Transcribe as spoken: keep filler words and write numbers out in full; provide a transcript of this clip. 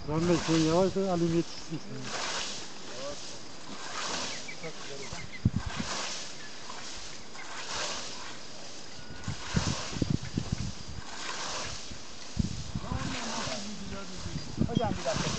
Rahmet sen yavaş da alayım yetişsin sana. Hocam bir dakika.